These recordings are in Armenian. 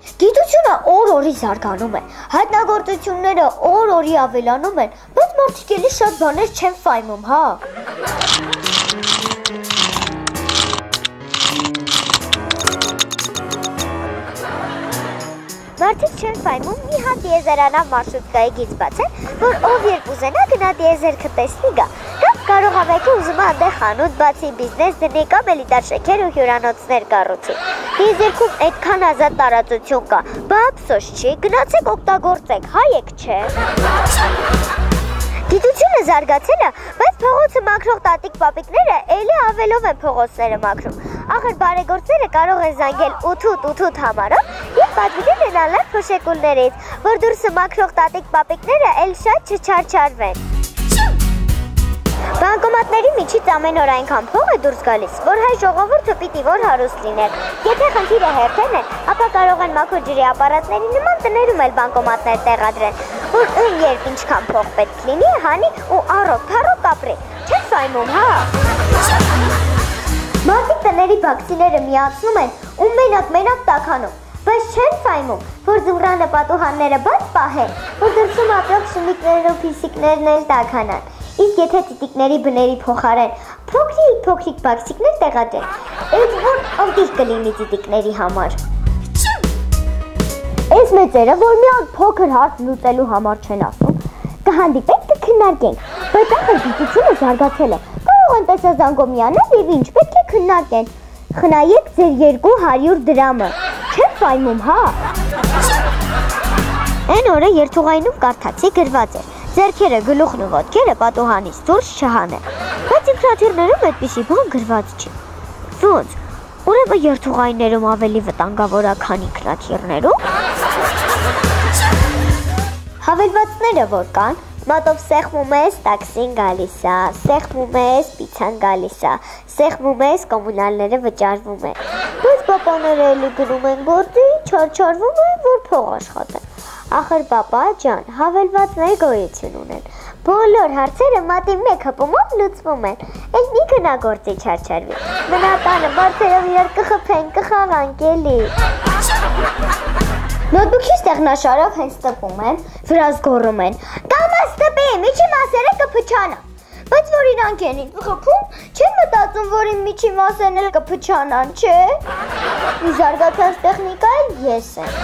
Գիտությունը օր-օրի զարգանում է, հայտնագործությունները օր-օրի ավելանում են, բայց մարդիկ էլի շատ բաներ չեն ֆայմում, հա։ Մարդիկ չեն ֆայմում մի հատ դիեզերանավ մարշրուտկայի գիծ բացեն, որ ով երբ ուզենա գնա դիեզերքը տեսնի գա։ Կամ կարող ա մեկը ուզում է այնտեղ խանութ բացի, բիզնես դնի կամ էլիտար շեքեր ու հյուրանոցներ կառուցի։ Դիեզերքում այդքան ազատ տարածություն կա, բա ափսոս չի, գնացեք օգտագործեք, հայեք չէ։ Գիտությունը զարգացել է, բայց փողոցը մաքրող տատիկ պապիկները էլի ավելով են փողոցները մաքրում։ Ախր բարեգործները կարող են զանգել 8888 համարով և պատվիրել ունենալ փոշեկուլներից, որ դուրսը մաքրող տատիկ պապիկները էլ շատ չչարչարվեն։ Բանկոմատների միջից ամեն օր այնքան փող է դուրս գալիս, որ հայ ժողովուրդը պիտի որ հարուստ լիներ։ Եթե խնդիրը հերթերն են, ապա կարող են մաքուր ջրի ապարատների նման տներում էլ բանկոմատներ տեղադրեն, որ ում երբ ինչքան փող պետք լինի, հանի ու առօր-թառոք ապրի։ Չեն ֆայմում, հա։ Մարդիկ տների բաքսիները միացնում են ու մենակ տաքանում, բայց չեն ֆայմում, որ զուռանը պատուհանները բաց պահեն, որ դրսում ապրող շմիկներն ու փիսիկներն էլ տաքանան։ Իսկ եթե տիտիկների բների փոխարեն փոքրիկ բաքսիկներ տեղադրեն, այդ որ ըմտիղ կլինի տիտիկների համար։ Այս մեծերը, որ մի հատ փոքր հարց լուծելու համար չեն ասում, կհանդիպենք կքննարկենք, բայց ախր գիտությունը զարգացել է, կարող են տեսազանգով միանալ և ինչ պետք է քննարկեն։ Խնայեք ձեր 200 դրամը, չեն ֆայմում, հա։ Այն օրը երթուղայնում կարդացի գրված էր. ձեռքերը, գլուխն ու ոտքերը պատուհանից դուրս չհանել, բայց ինքնաթիռներում այդպիսի բան գրված չի։ Ոնց, ուրեմն երթուղայիններում ավելի վտանգավոր է, քան ինքնաթիռներում։ Հավելվածները որ կան, մատով սեղմում ես, տաքսին գալիս է, սեղմում ես, պիցան գալիս է, սեղմում ես, կոմունալները վճարվում են։ Բայց պապաները էլի գնում են գործի, չարչարվում են, որ փող աշխատեն։ Ախր պապա ջան, հավելվածներ գոյություն ունեն։ Բոլոր հարցերը մատի մեկ հպումով լուծվում են։ Էլ մի գնա գործի չարչարվի։ Մնա տանը բարձերով իրար կխփեն, կխաղանք էլի։ Նոթբուքի ստեղնաշարով հենց տպում են, վրաս գոռում են. «Կամա ստպի, միջի մասերը կփչանա»։ Բայց որ իրանք են ինձ խփում, չեն մտածում, որ իմ միջի մասերն էլ կփչանան, չէ։ Ու զարգացած տեխնիկայի ես եմ։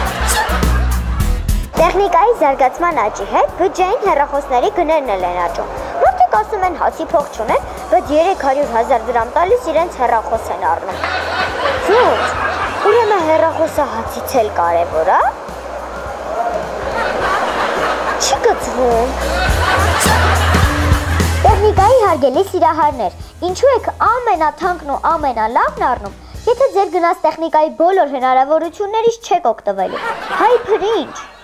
Տեխնիկայի զարգացման աճի հետ բջջային հեռախոսների գներն էլ են աճում։ Մարդիկ ասում են հացի փող չունեն, բայց 300,000 դրամ տալիս իրենց հեռախոս են առնում։ Ոնց, ուրեմն հեռախոսը հացից էլ կարևոր է։ Չի գծվում։ Տեխնիկայի հարգելի սիրահարներ, ինչու եք ամենաթանկն ու ամենալավն առնում, եթե ձեր գնած տեխնիկայի բոլոր հնարավորություններից չեք օգտվելու։ Հայ փրինչ։